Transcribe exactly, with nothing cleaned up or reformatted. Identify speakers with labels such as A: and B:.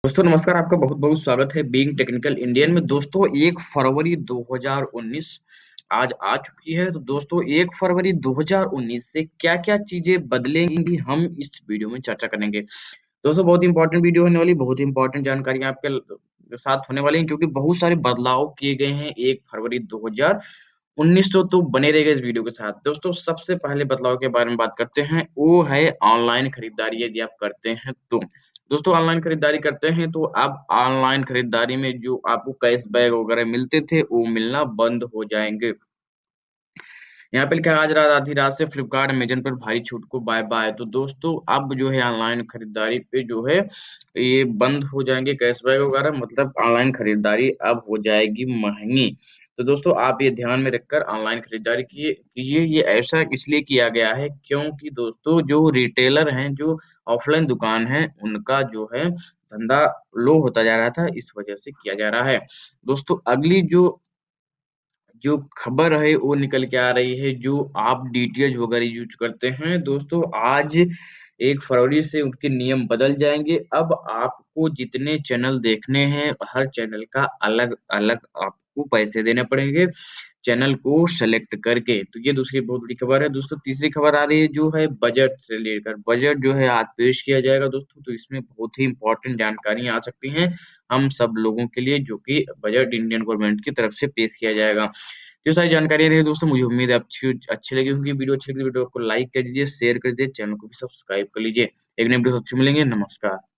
A: दोस्तों नमस्कार, आपका बहुत-बहुत स्वागत है बीइंग टेक्निकल इंडियन में। दोस्तों एक फरवरी दो हज़ार उन्नीस आज आ चुकी है। तो दोस्तों एक फरवरी दो हज़ार उन्नीस से क्या-क्या चीज़ें बदलेंगी हम इस वीडियो में चर्चा करेंगे। दोस्तों बहुत इंपॉर्टेंट वीडियो होने वाली, बहुत इंपॉर्टेंट जानकारियाँ आपके ल साथ होने वाली हैं क्योंकि बहुत सारे बदलाव किए गए हैं एक फरवरी दो हज़ार उन्नीस तो तो बने रहिएगा इस वीडियो के साथ। दोस्तों सबसे पहले बदलाव के बारे में बात करते हैं, वो है ऑनलाइन खरीदारी यदि आप करते हैं तो। दोस्तों ऑनलाइन खरीदारी करते हैं तो अब ऑनलाइन खरीदारी में जो आपको कैशबैक वगैरह मिलते थे, वो मिलना बंद हो जाएँगे। यहाँ पे लिखा है आज रात आधी रात से फ्लिपकार्ट, अमेज़न पर भारी छूट को बाय-बाय। तो दोस्तों अब जो है ऑनलाइन खरीदारी पे जो है ये बंद हो जाएँगे कैशबैक वगैरह मतलब ऑनलाइन खरीदारी अब हो जाएगी महँगी। तो दोस्तों आप ये ध्यान में रखकर ऑनलाइन खरीदारी किए कीजिए। ये ऐसा इसलिए किया गया है क्योंकि दोस्तों जो रिटेलर हैं, जो ऑफ़लाइन दुकान है, उनका जो है धंधा लो होता जा रहा था, इस वजह से किया जा रहा है। दोस्तों अगली जो जो खबर है वो निकल के आ रही है, जो आप डीटीएच वगैरह यूज़ करते हैं, दोस्तों आज एक फरवरी से उनके नियम बदल जाएँगे। अब आपको जितने चैनल देखने हैं, हर चैनल का अलग-अलग आपको पैसे देने पड़ेंगे, चैनल को सेलेक्ट करके। तो ये दूसरी बहुत बड़ी खबर है। दोस्तों तीसरी खबर आ रही है जो है बजट से लेकर। बजट जो है आज पेश किया जाएगा दोस्तों, तो इसमें बहुत ही इम्पोर्टेंट जानकारियाँ आ सकती हैं, हम सब लोगों के लिए जो कि बजट इंडियन गवर्नमेंट की तरफ से पेश किया जाएगा। ये सारी जानकारियाँ रही दोस्तों, मुझे उम्मीद है अच्छी अच्छी लगी होंगी। वीडियो अच्छी लगी वीडियो को लाइक कर दीजिए, शेयर कर दीजिए, चैनल को भी सब्सक्राइब कर लीजिए। एक नए वीडियो से मिलेंगे, नमस्कार।